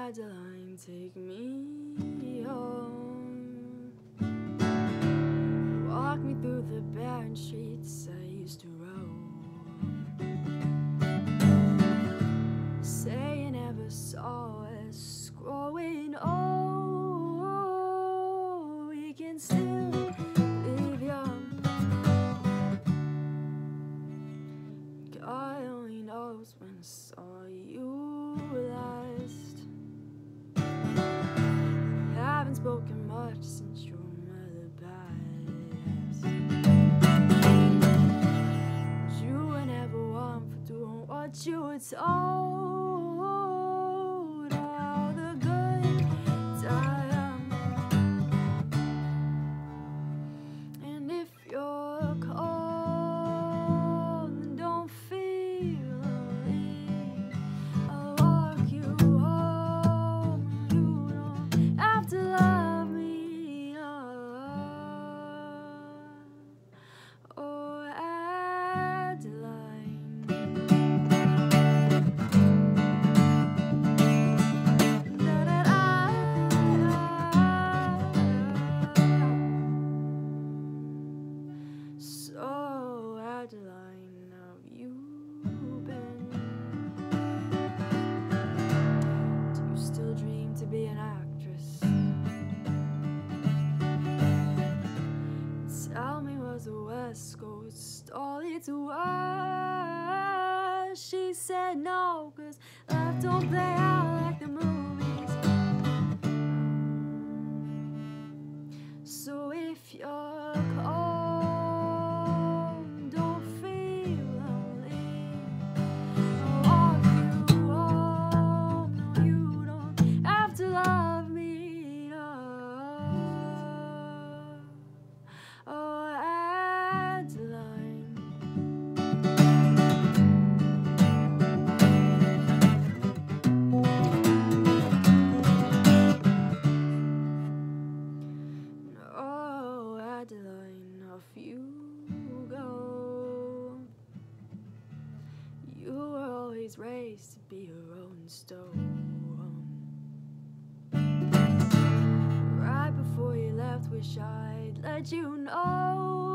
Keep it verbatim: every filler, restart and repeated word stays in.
Adeline, take me home. Walk me through the barren streets I used to roam. Say you never saw us growing old. We can still live young. God only knows when I saw you last. Haven't spoken much since your mother passed. You were never one for doing what you were told. All the good times. And if you're cold and don't feel lonely, I'll walk you home. You don't have to love me, no. Oh, Adeline. So, Adeline, how have you been? Do you still dream to be an actress? Tell me, was the West Coast all it was? She said no, 'cause life don't play out like the movies. So if you're cold, don't feel lonely, I'll walk you home. No, you don't have to love me, no. Oh, Adeline. Oh, Adeline, off you go. You were always raised to be a rolling stone. Right before you left, wish I'd let you know.